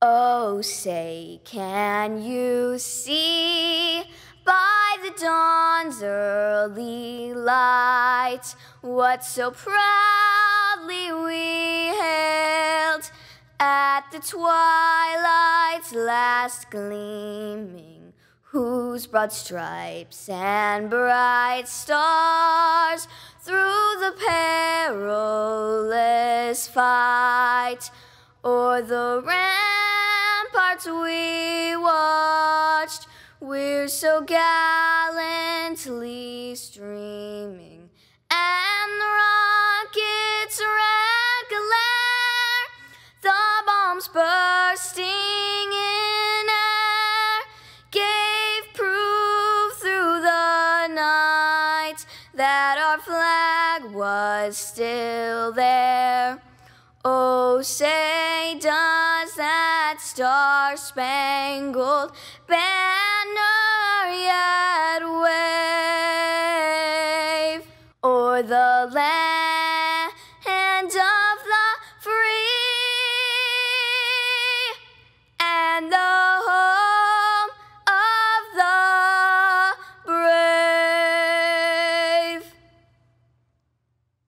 Oh, say, can you see by the dawn's early light what so proudly we hailed at the twilight's last gleaming, whose broad stripes and bright stars through the perilous fight o'er the ramparts we watched, we're so gallantly streaming, and the rocket's red glare, the bombs bursting in air, gave proof through the night that our flag was still there. Oh, say, does that star-spangled banner yet wave o'er the land